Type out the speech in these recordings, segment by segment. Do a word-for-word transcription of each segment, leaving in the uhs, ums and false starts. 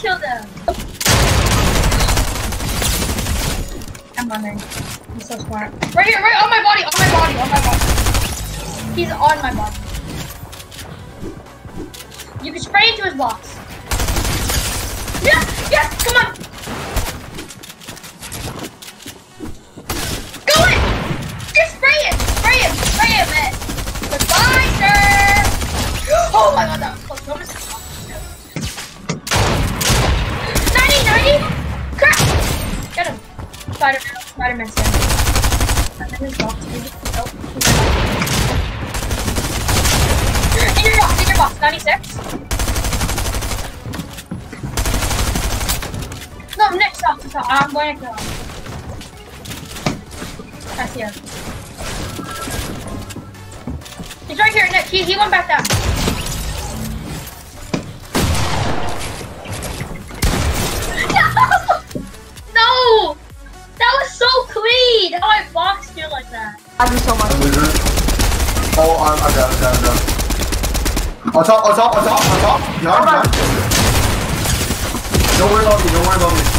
killed him. I'm running. He's so smart. Right here, right on my body, on my body, on my body. He's on my body. You can spray into his box. Yes, yes, come on. Go in. Just spray it, spray it, spray it, man. Goodbye, sir. Oh my god, that was close. Almost ninety, ninety. Crap. Get him. Spider-Man, Spider-Man, sir. I'm in his box. Maybe. Nope. In your box, in your box. ninety-six. No, Nick, stop, stop. I'm going to kill him. I see him. He's right here, Nick. He, he went back down. No! That was so clean! How I boxed you like that. I do so much. Oh, I'm, I'm down, I'm down, I'm down. On top, on top, on top, on top. Behind, behind. Don't worry about me, don't worry about me.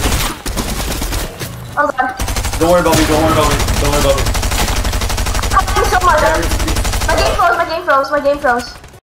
Oh god. Don't worry about me, don't worry about me, don't worry about me. I do so much. My game froze, my game froze, my game froze.